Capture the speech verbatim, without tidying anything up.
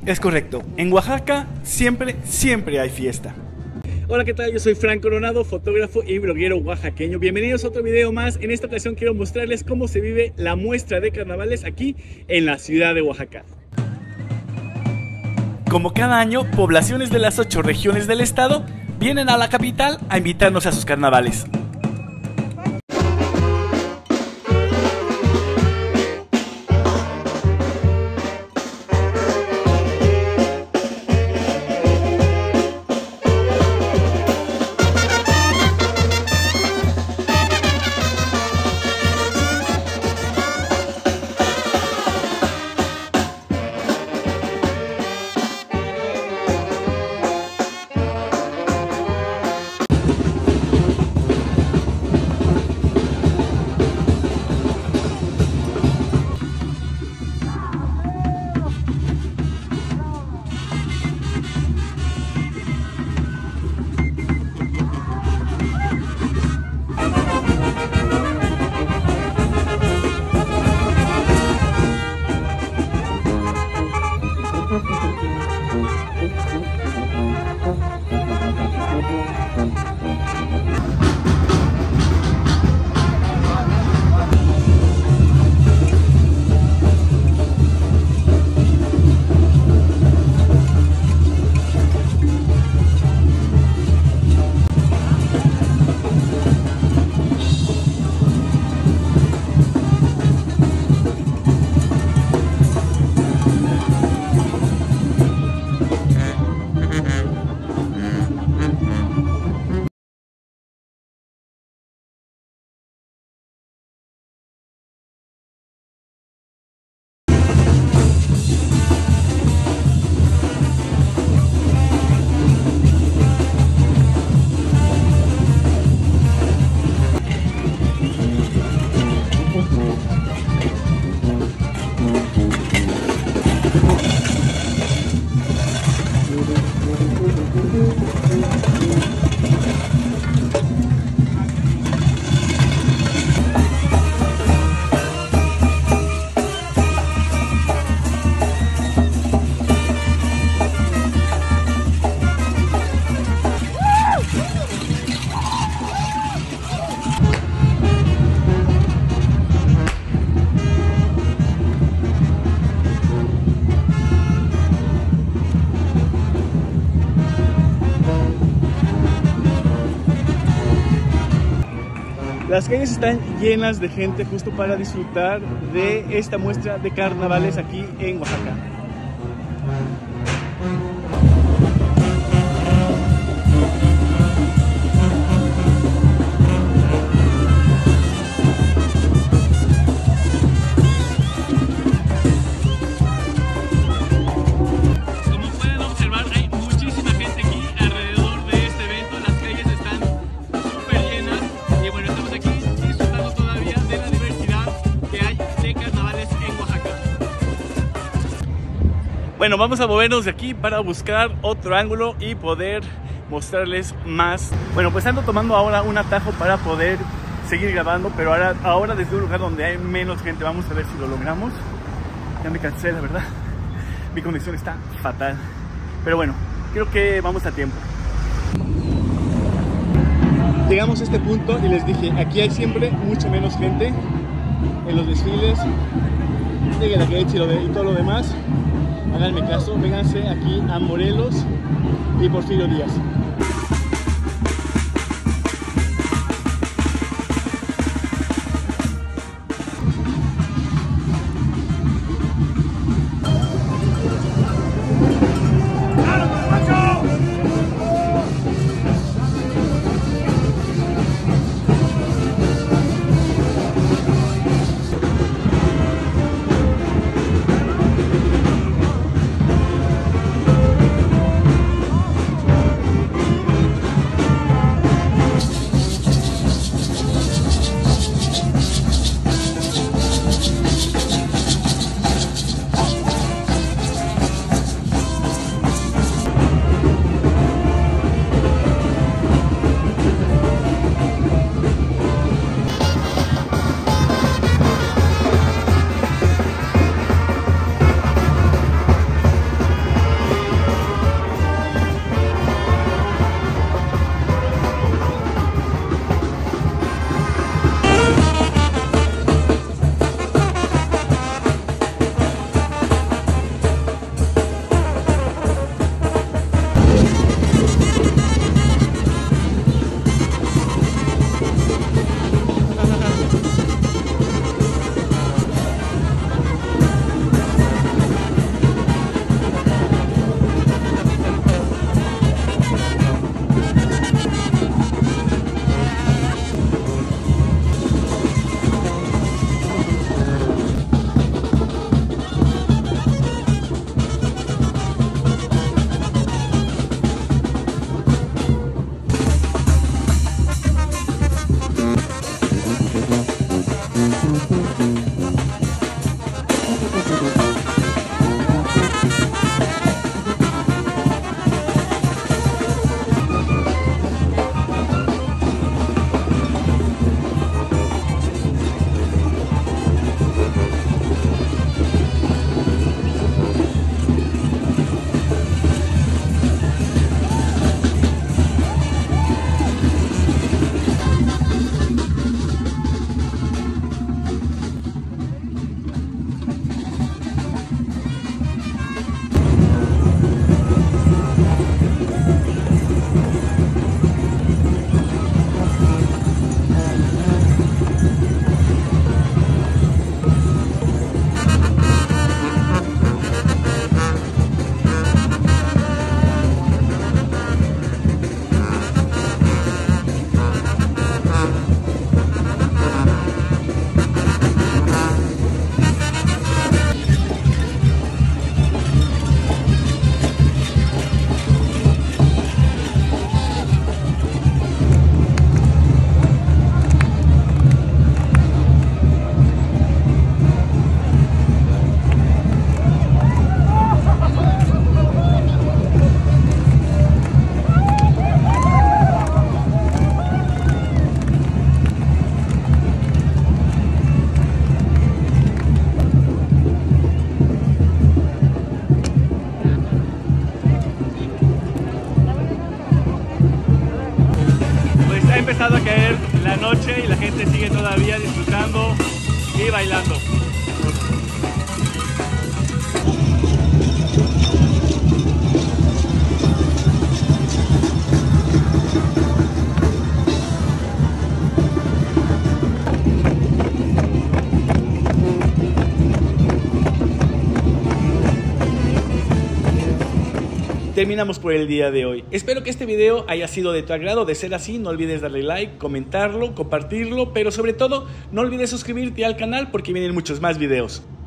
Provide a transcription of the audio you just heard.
Es correcto, en Oaxaca siempre, siempre hay fiesta. Hola, ¿qué tal? Yo soy Frank Coronado, fotógrafo y bloguero oaxaqueño. Bienvenidos a otro video más. En esta ocasión quiero mostrarles cómo se vive la muestra de carnavales aquí en la ciudad de Oaxaca. Como cada año, poblaciones de las ocho regiones del estado vienen a la capital a invitarnos a sus carnavales. Las calles están llenas de gente justo para disfrutar de esta muestra de carnavales aquí en Oaxaca. Bueno, vamos a movernos de aquí para buscar otro ángulo y poder mostrarles más. Bueno, pues ando tomando ahora un atajo para poder seguir grabando, pero ahora, ahora desde un lugar donde hay menos gente. Vamos a ver si lo logramos. Ya me cansé, la verdad. Mi conexión está fatal. Pero bueno, creo que vamos a tiempo. Llegamos a este punto y les dije, aquí hay siempre mucho menos gente en los desfiles. Lleguen a la derecha y todo lo demás. Háganme caso, vénganse aquí a Morelos y Porfirio Díaz. noche y la gente sigue todavía disfrutando y bailando. Terminamos por el día de hoy. Espero que este video haya sido de tu agrado. De ser así, no olvides darle like, comentarlo, compartirlo, pero sobre todo no olvides suscribirte al canal porque vienen muchos más videos.